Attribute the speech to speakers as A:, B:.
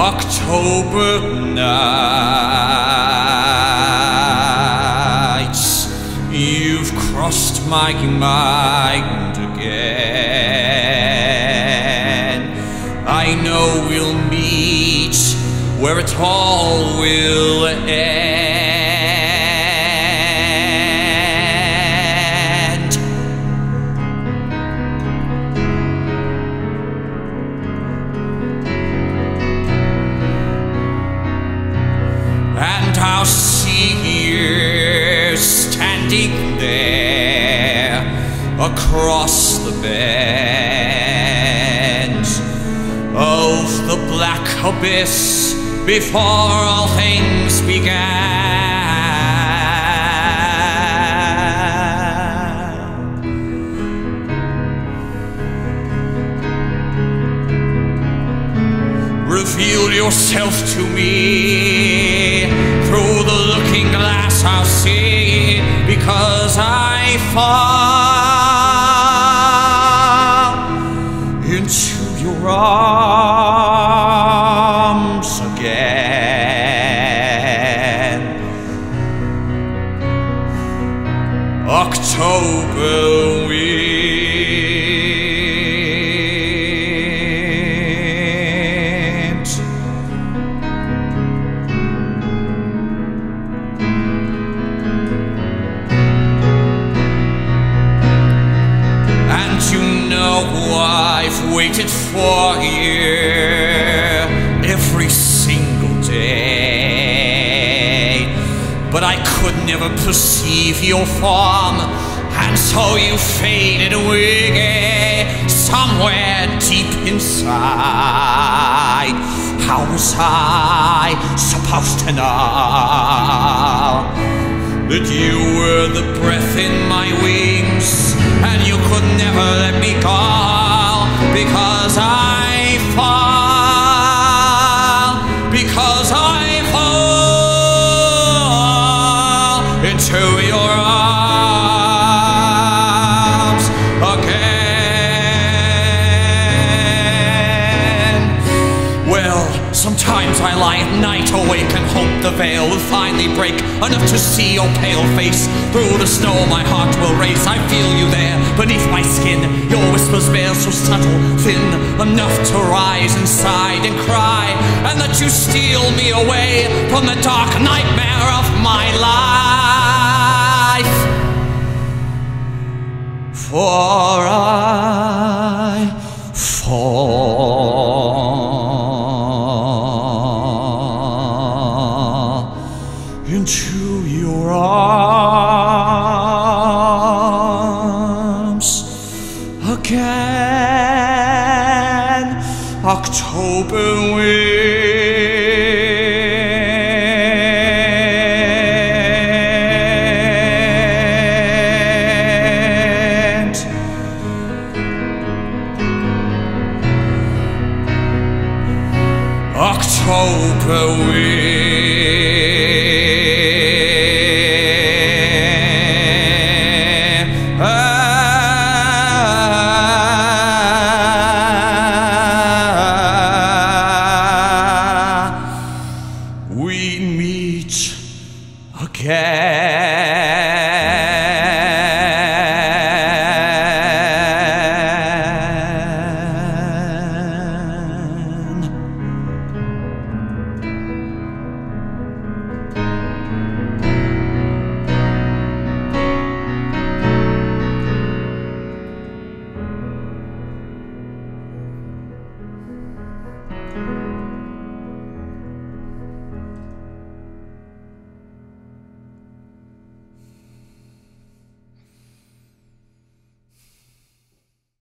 A: October nights, you've crossed my mind again. I know we'll meet where it all will end. And I'll see you standing there across the bend of the black abyss before all things began. Reveal yourself to me, through the looking glass I'll see, because I fall into your arms again. October wind, and you know I've waited for you every single day, but I could never perceive your form, and so you faded away somewhere deep inside. How was I supposed to know that you were the breath in my wings, and you could never let me go? Because I fall, because I fall into your arms again. Well, sometimes I lie at night awake and hope the veil will finally break, enough to see your pale face. Through the snow my heart will race. I feel you there beneath my skin. Your whispers bear so subtle, thin, enough to rise inside and cry, and that you steal me away from the dark nightmare of my life. For I fall into your arms again. October wind, October wind.